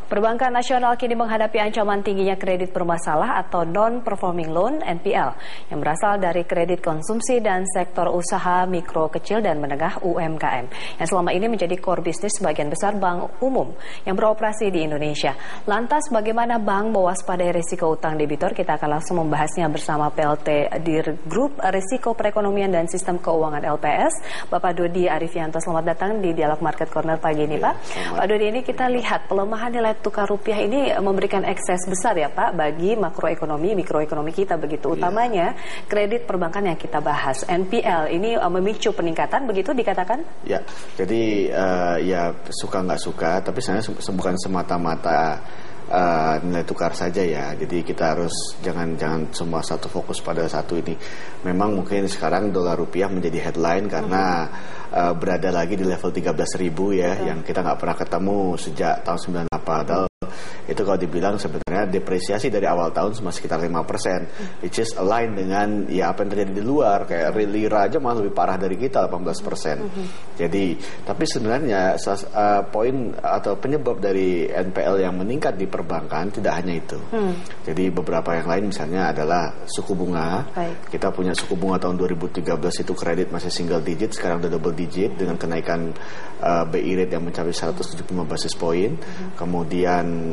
Perbankan nasional kini menghadapi ancaman tingginya kredit bermasalah atau non-performing loan (NPL) yang berasal dari kredit konsumsi dan sektor usaha mikro, kecil, dan menengah (UMKM) yang selama ini menjadi core bisnis sebagian besar bank umum yang beroperasi di Indonesia. Lantas bagaimana bank mewaspadai risiko utang debitor? Kita akan langsung membahasnya bersama PLT Dirgroup Risiko Perekonomian dan Sistem Keuangan LPS, Bapak Dodi Arifianto. Selamat datang di Dialog Market Corner pagi ini, Pak. Pak Dodi, ini kita lihat pelemahan nilai tukar rupiah ini memberikan ekses besar ya Pak bagi makroekonomi, mikroekonomi kita begitu. Utamanya kredit perbankan yang kita bahas. NPL ini memicu peningkatan begitu dikatakan? Ya, jadi ya suka nggak suka, tapi sebenarnya bukan semata-mata nilai tukar saja ya. Jadi kita harus jangan semua satu fokus pada satu ini. Memang mungkin sekarang dolar rupiah menjadi headline karena berada lagi di level 13.000 ya, yang kita nggak pernah ketemu sejak tahun 98. Padahal itu kalau dibilang sebenarnya depresiasi dari awal tahun cuma sekitar 5%, which is align dengan ya apa yang terjadi di luar. Kayak lira aja malah lebih parah dari kita 18%. Jadi tapi sebenarnya poin atau penyebab dari NPL yang meningkat di perbankan tidak hanya itu. Jadi beberapa yang lain misalnya adalah suku bunga. Kita punya suku bunga tahun 2013 itu kredit masih single digit, sekarang udah double digit dengan kenaikan BI rate yang mencapai 175 basis point. Kemudian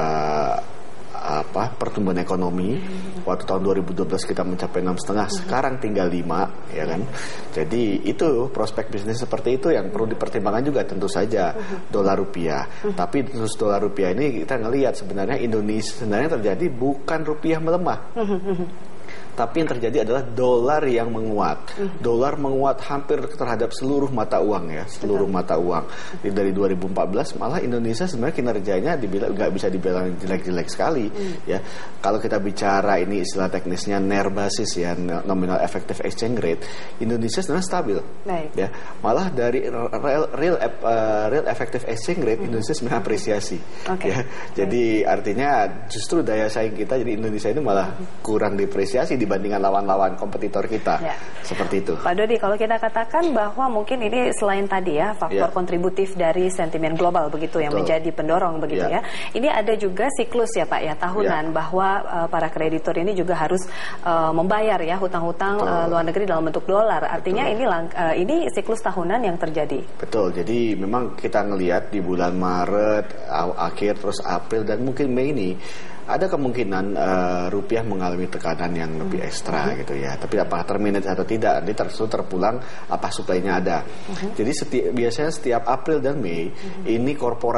pertumbuhan ekonomi waktu tahun 2012 kita mencapai 6,5, sekarang tinggal 5 ya kan. Jadi itu prospek bisnis seperti itu yang perlu dipertimbangkan juga tentu saja dolar rupiah. Tapi terus dolar rupiah ini kita ngelihat sebenarnya Indonesia sebenarnya terjadi bukan rupiah melemah. Tapi yang terjadi adalah dolar yang menguat. Dolar menguat hampir terhadap seluruh mata uang ya, seluruh mata uang. Dari 2014 malah Indonesia sebenarnya kinerjanya nggak bisa dibilang jelek-jelek sekali ya. Kalau kita bicara ini istilah teknisnya NER basis ya, nominal effective exchange rate, Indonesia sebenarnya stabil. Ya. Malah dari real effective exchange rate Indonesia sebenarnya apresiasi. Ya. Jadi artinya justru daya saing kita jadi Indonesia ini malah kurang depresiasi dibandingkan lawan-lawan kompetitor kita. Seperti itu. Pak Dodi, kalau kita katakan bahwa mungkin ini selain tadi ya faktor kontributif dari sentimen global begitu yang menjadi pendorong begitu ya. Ini ada juga siklus ya Pak ya tahunan bahwa para kreditor ini juga harus membayar ya hutang-hutang luar negeri dalam bentuk dolar. Artinya ini siklus tahunan yang terjadi. Betul. Jadi memang kita ngelihat di bulan Maret akhir terus April dan mungkin Mei ini ada kemungkinan rupiah mengalami tekanan yang lebih ekstra gitu ya. Tapi apakah terminate atau tidak, nanti terpulang apa suplainya ada. Jadi biasanya setiap April dan Mei ini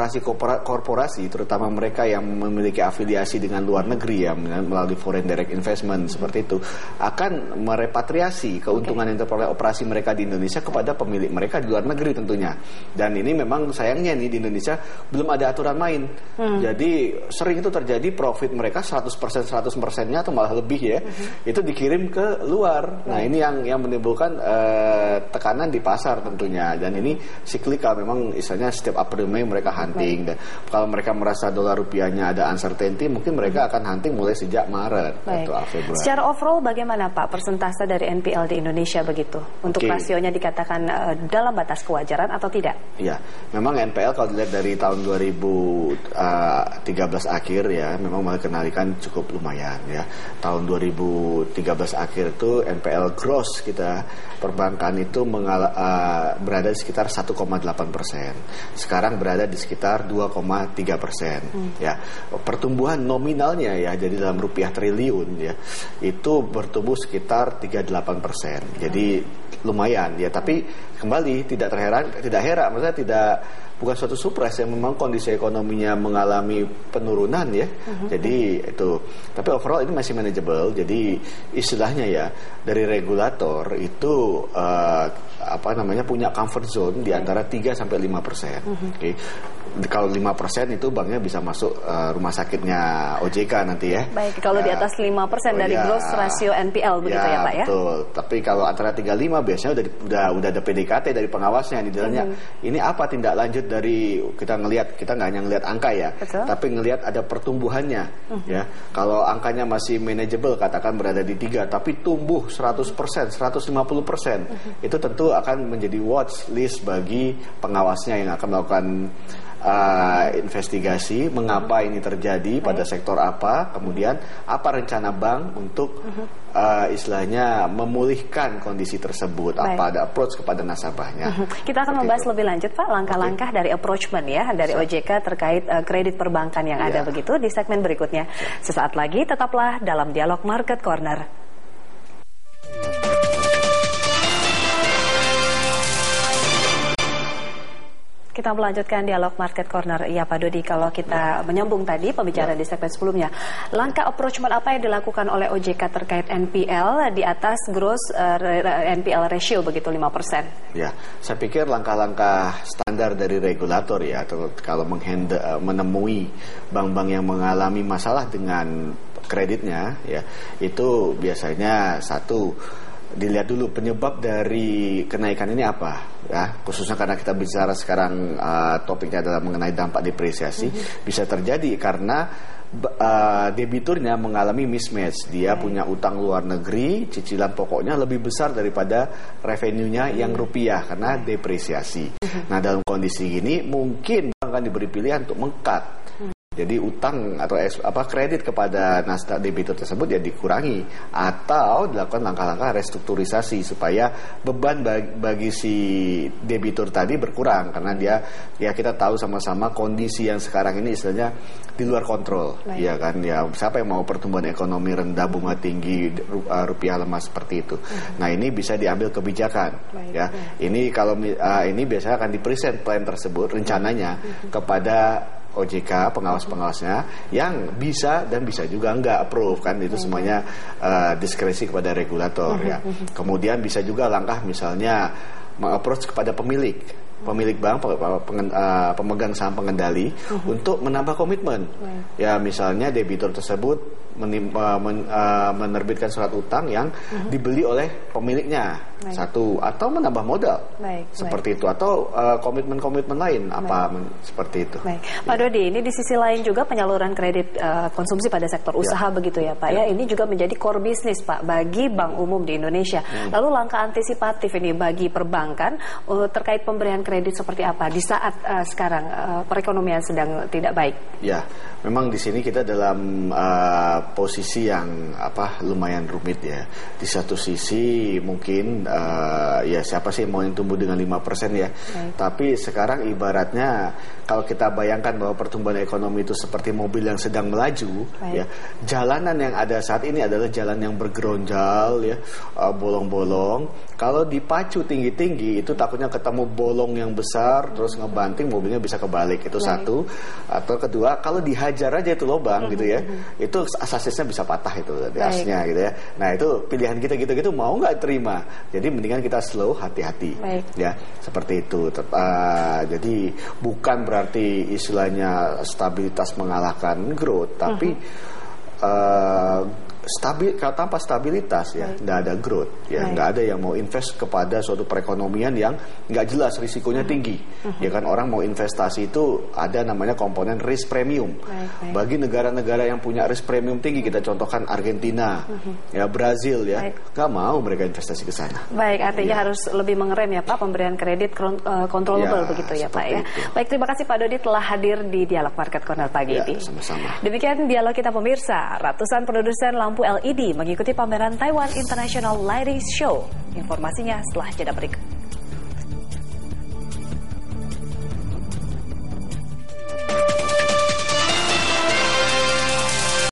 korporasi terutama mereka yang memiliki afiliasi dengan luar negeri ya melalui foreign direct investment seperti itu akan merepatriasi keuntungan yang terperoleh operasi mereka di Indonesia kepada pemilik mereka di luar negeri tentunya. Dan ini memang sayangnya nih di Indonesia belum ada aturan main. Jadi sering itu terjadi profit mereka 100%-100%-nya atau malah lebih ya, itu dikirim ke luar. Nah ini yang menimbulkan tekanan di pasar tentunya. Dan ini siklikal, memang istilahnya setiap April Mei mereka hunting. Dan kalau mereka merasa dolar rupiahnya ada uncertainty, mungkin mereka akan hunting mulai sejak Maret atau Februari. Secara overall bagaimana Pak persentase dari NPL di Indonesia begitu? Untuk rasionya dikatakan dalam batas kewajaran atau tidak? Ya, memang NPL kalau dilihat dari tahun 2013 akhir ya, memang mulai kenalikan cukup lumayan ya. Tahun 2013 akhir itu NPL gross kita perbankan itu berada di sekitar 1,8%. Sekarang berada di sekitar 2,3%. Ya, pertumbuhan nominalnya ya, jadi dalam rupiah triliun ya, itu bertumbuh sekitar 38%. Jadi lumayan ya, tapi kembali tidak heran, maksudnya bukan suatu surprise yang memang kondisi ekonominya mengalami penurunan ya. Jadi itu, tapi overall ini masih manageable. Jadi istilahnya ya dari regulator itu punya comfort zone di antara 3 sampai 5%. Kalau 5% itu banknya bisa masuk rumah sakitnya OJK nanti ya. Baik, kalau di atas 5% dari gross rasio NPL begitu ya Pak ya. Betul. Tapi kalau antara 35 biasanya udah ada PDKT dari pengawasnya di dalamnya. Ini apa tindak lanjut dari kita nggak hanya ngelihat angka ya, tapi ngelihat ada pertumbuhannya ya. Kalau angkanya masih manageable katakan berada di 3 tapi tumbuh 100%, 150%, itu tentu akan menjadi watch list bagi pengawasnya yang akan melakukan investigasi mengapa ini terjadi pada sektor apa, kemudian apa rencana bank untuk istilahnya memulihkan kondisi tersebut, apa ada approach kepada nasabahnya. Kita akan membahas lebih lanjut Pak langkah-langkah dari approachment ya dari OJK terkait kredit perbankan yang ada begitu di segmen berikutnya. Sesaat lagi tetaplah dalam Dialog Market Corner. Kita melanjutkan Dialog Market Corner. Ya Pak Dodi, kalau kita menyambung tadi pembicaraan di segmen sebelumnya, langkah approachment apa yang dilakukan oleh OJK terkait NPL di atas gross NPL ratio begitu 5%? Ya, saya pikir langkah-langkah standar dari regulator ya, atau kalau menemui bank-bank yang mengalami masalah dengan kreditnya ya, itu biasanya satu, dilihat dulu penyebab dari kenaikan ini apa ya, khususnya karena kita bicara sekarang topiknya adalah mengenai dampak depresiasi. Bisa terjadi karena debiturnya mengalami mismatch, dia punya utang luar negeri, cicilan pokoknya lebih besar daripada revenue-nya yang rupiah karena depresiasi. Nah, dalam kondisi gini mungkin bank akan diberi pilihan untuk meng-cut. Jadi utang atau kredit kepada nasabah debitur tersebut ya dikurangi atau dilakukan langkah-langkah restrukturisasi supaya beban bagi si debitur tadi berkurang, karena dia ya kita tahu sama-sama kondisi yang sekarang ini istilahnya di luar kontrol. Ya kan, ya siapa yang mau pertumbuhan ekonomi rendah, bunga tinggi, rupiah lemah seperti itu. Nah, ini bisa diambil kebijakan ya. Ini kalau ini biasanya akan dipresent plan tersebut rencananya kepada OJK, pengawas-pengawasnya yang bisa dan bisa juga enggak approve kan, itu semuanya diskresi kepada regulator ya. Kemudian bisa juga langkah misalnya meng-approach kepada pemilik bank, pemegang saham pengendali untuk menambah komitmen. Ya misalnya debitur tersebut menerbitkan surat utang yang dibeli oleh pemiliknya, satu, atau menambah modal seperti itu, atau komitmen-komitmen lain seperti itu. Pak Dodi, ini di sisi lain juga penyaluran kredit konsumsi pada sektor usaha begitu ya Pak ya, ini juga menjadi core bisnis Pak bagi bank umum di Indonesia. Lalu langkah antisipatif ini bagi perbankan terkait pemberian kredit seperti apa di saat sekarang perekonomian sedang tidak baik? Ya, memang di sini kita dalam posisi yang lumayan rumit ya. Di satu sisi mungkin ya siapa sih mau yang tumbuh dengan 5% ya. Tapi sekarang ibaratnya kalau kita bayangkan bahwa pertumbuhan ekonomi itu seperti mobil yang sedang melaju ya. Jalanan yang ada saat ini adalah jalan yang bergeronjal ya, bolong-bolong. Kalau dipacu tinggi-tinggi itu takutnya ketemu bolong yang besar terus ngebanting, mobilnya bisa kebalik. Itu satu. Atau kedua, kalau dihajar aja itu lubang gitu ya. Itu asasnya bisa patah itu asnya gitu ya. Nah, itu pilihan kita gitu-gitu mau nggak terima. Jadi mendingan kita slow, hati-hati ya, seperti itu. Jadi bukan berarti istilahnya stabilitas mengalahkan growth, tapi tanpa stabilitas ya nggak ada growth ya, nggak ada yang mau invest kepada suatu perekonomian yang nggak jelas risikonya tinggi ya kan. Orang mau investasi itu ada namanya komponen risk premium. Bagi negara-negara yang punya risk premium tinggi, kita contohkan Argentina ya, Brazil ya, nggak mau mereka investasi ke sana. Artinya harus lebih mengerem ya Pak pemberian kredit controllable begitu ya Pak ya. Baik, terima kasih Pak Dodi telah hadir di Dialog Market Corner pagi ini. Sama-sama. Demikian dialog kita pemirsa. Ratusan produsen lampu LED mengikuti pameran Taiwan International Lighting Show. Informasinya setelah jeda berikut.